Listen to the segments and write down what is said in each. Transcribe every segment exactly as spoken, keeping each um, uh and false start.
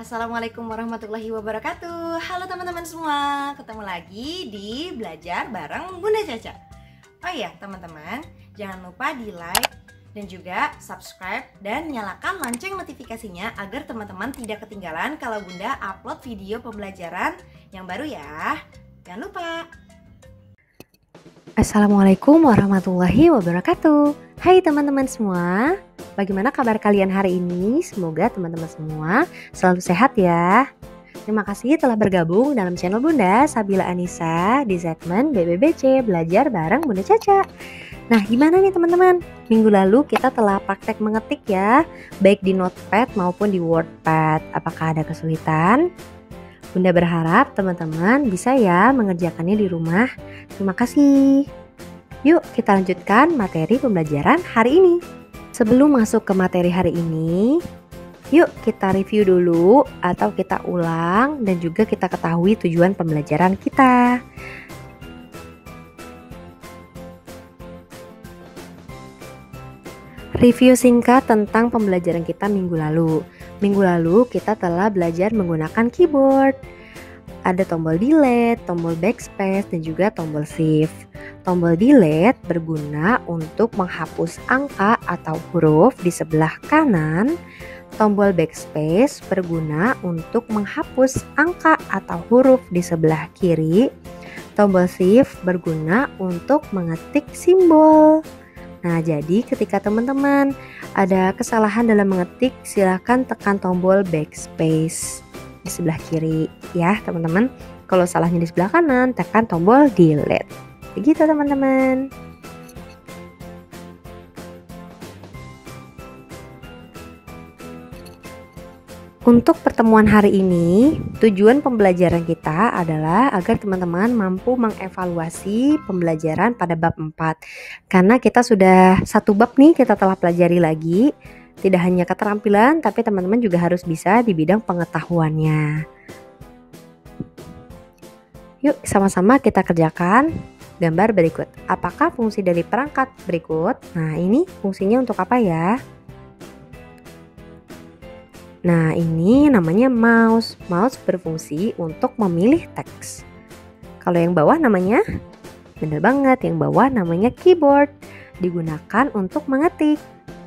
Assalamualaikum warahmatullahi wabarakatuh. Halo teman-teman semua, ketemu lagi di Belajar bareng Bunda Caca. Oh iya teman-teman, jangan lupa di like dan juga subscribe dan nyalakan lonceng notifikasinya agar teman-teman tidak ketinggalan kalau Bunda upload video pembelajaran yang baru ya. Jangan lupa. Assalamualaikum warahmatullahi wabarakatuh. Hai teman-teman semua, bagaimana kabar kalian hari ini? Semoga teman-teman semua selalu sehat ya. Terima kasih telah bergabung dalam channel Bunda Sabila Anissa di segmen B B B C Belajar bareng Bunda Caca. Nah, gimana nih teman-teman? Minggu lalu kita telah praktek mengetik ya, baik di notepad maupun di wordpad. Apakah ada kesulitan? Bunda berharap teman-teman bisa ya mengerjakannya di rumah. Terima kasih. Yuk kita lanjutkan materi pembelajaran hari ini. Sebelum masuk ke materi hari ini, yuk kita review dulu atau kita ulang dan juga kita ketahui tujuan pembelajaran kita. Review singkat tentang pembelajaran kita minggu lalu. Minggu lalu kita telah belajar menggunakan keyboard. Ada tombol delete, tombol backspace, dan juga tombol shift. Tombol delete berguna untuk menghapus angka atau huruf di sebelah kanan. Tombol backspace berguna untuk menghapus angka atau huruf di sebelah kiri. Tombol shift berguna untuk mengetik simbol. Nah, jadi ketika teman-teman ada kesalahan dalam mengetik, silahkan tekan tombol backspace di sebelah kiri ya teman-teman. Kalau salahnya di sebelah kanan, tekan tombol delete. Begitu teman-teman. Untuk pertemuan hari ini, tujuan pembelajaran kita adalah agar teman-teman mampu mengevaluasi pembelajaran pada bab empat. Karena kita sudah satu bab nih kita telah pelajari lagi. Tidak hanya keterampilan, tapi teman-teman juga harus bisa di bidang pengetahuannya. Yuk sama-sama kita kerjakan gambar berikut. Apakah fungsi dari perangkat berikut? Nah, ini fungsinya untuk apa ya? Nah, ini namanya mouse. Mouse berfungsi untuk memilih teks. Kalau yang bawah namanya, bener banget, yang bawah namanya keyboard. Digunakan untuk mengetik.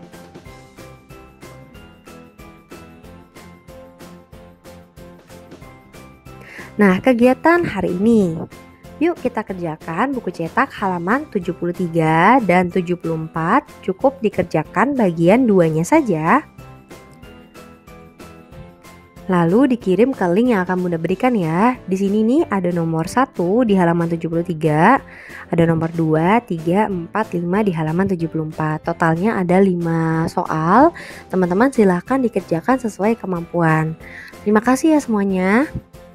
Nah, kegiatan hari ini. Yuk kita kerjakan buku cetak halaman tujuh puluh tiga dan tujuh puluh empat. Cukup dikerjakan bagian duanya saja. Lalu dikirim ke link yang akan Bunda berikan ya. Di sini nih ada nomor satu di halaman tujuh puluh tiga, ada nomor dua, tiga, empat, lima di halaman tujuh puluh empat. Totalnya ada lima soal. Teman-teman silahkan dikerjakan sesuai kemampuan. Terima kasih ya semuanya.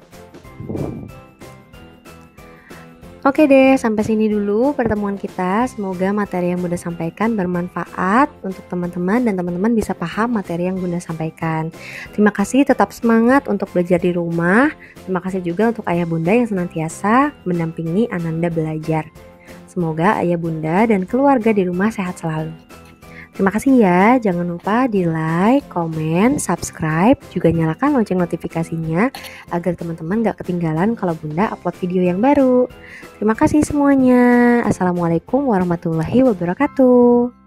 Oke deh, sampai sini dulu pertemuan kita. Semoga materi yang Bunda sampaikan bermanfaat untuk teman-teman dan teman-teman bisa paham materi yang Bunda sampaikan. Terima kasih, tetap semangat untuk belajar di rumah. Terima kasih juga untuk ayah bunda yang senantiasa mendampingi Ananda belajar. Semoga ayah bunda dan keluarga di rumah sehat selalu. Terima kasih ya, jangan lupa di like, komen, subscribe, juga nyalakan lonceng notifikasinya agar teman-teman gak ketinggalan kalau Bunda upload video yang baru. Terima kasih semuanya. Assalamualaikum warahmatullahi wabarakatuh.